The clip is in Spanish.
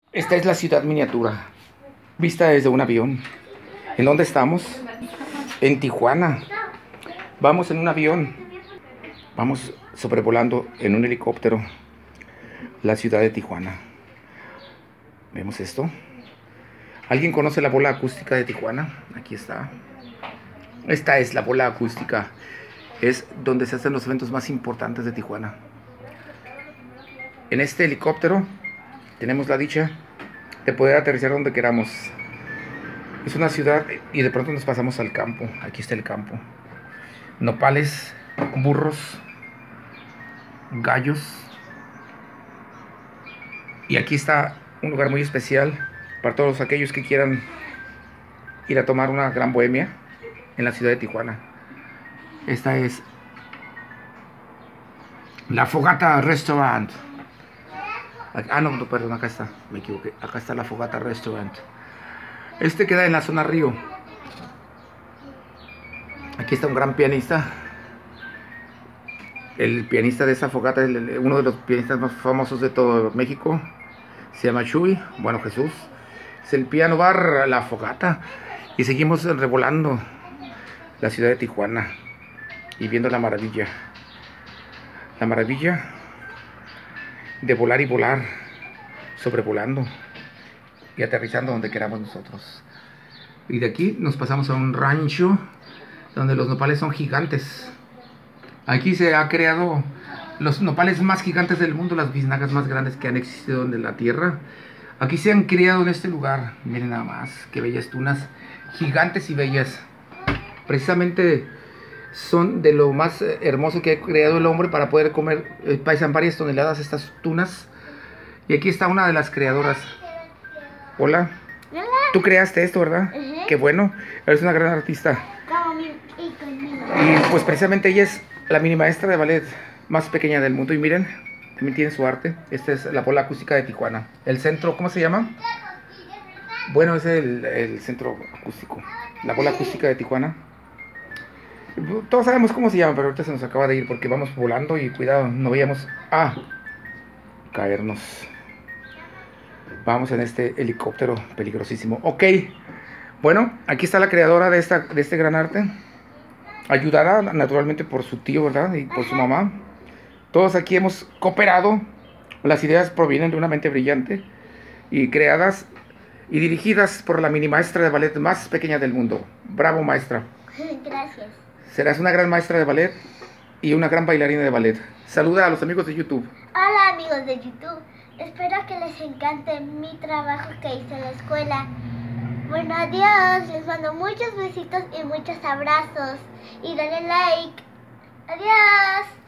Esta es la ciudad miniatura, vista desde un avión. ¿En dónde estamos? En Tijuana. Vamos en un avión. Vamos sobrevolando en un helicóptero la ciudad de Tijuana. ¿Vemos esto? ¿Alguien conoce la bola acústica de Tijuana? Aquí está. Esta es la bola acústica. Es donde se hacen los eventos más importantes de Tijuana. En este helicóptero tenemos la dicha de poder aterrizar donde queramos. Es una ciudad y de pronto nos pasamos al campo. Aquí está el campo. Nopales, burros, gallos. Y aquí está un lugar muy especial para todos aquellos que quieran ir a tomar una gran bohemia en la ciudad de Tijuana. Esta es La Fogata Restaurant. No, perdón, acá está, me equivoqué. Acá está La Fogata Restaurant. Este queda en la zona Río. Aquí está un gran pianista. El pianista de esa fogata es uno de los pianistas más famosos de todo México. Se llama Chuy, bueno, Jesús. Es el piano bar La Fogata. Y seguimos revolando la ciudad de Tijuana y viendo la maravilla. La maravilla de volar y volar, sobrevolando y aterrizando donde queramos nosotros. Y de aquí nos pasamos a un rancho donde los nopales son gigantes. Aquí se ha creado los nopales más gigantes del mundo, las biznagas más grandes que han existido en la tierra. Aquí se han criado en este lugar. Miren nada más, qué bellas tunas, gigantes y bellas. Precisamente son de lo más hermoso que ha creado el hombre para poder comer. Pesan varias toneladas estas tunas. Y aquí está una de las creadoras. Hola. Hola. Tú creaste esto, ¿verdad? Qué bueno. Eres una gran artista. Y pues precisamente ella es la mini maestra de ballet más pequeña del mundo. Y miren, también tiene su arte. Esta es la bola acústica de Tijuana. El centro, ¿cómo se llama? Bueno, es el centro acústico. La bola acústica de Tijuana. Todos sabemos cómo se llama, pero ahorita se nos acaba de ir porque vamos volando y cuidado, no vayamos a caernos. Vamos en este helicóptero peligrosísimo. Ok, bueno, aquí está la creadora de este gran arte. Ayudada naturalmente por su tío, ¿verdad? Y por su mamá. Todos aquí hemos cooperado. Las ideas provienen de una mente brillante y creadas y dirigidas por la mini maestra de ballet más pequeña del mundo. Bravo, maestra. Gracias. Serás una gran maestra de ballet y una gran bailarina de ballet. Saluda a los amigos de YouTube. Hola amigos de YouTube. Espero que les encante mi trabajo que hice en la escuela. Bueno, adiós. Les mando muchos besitos y muchos abrazos. Y dale like. Adiós.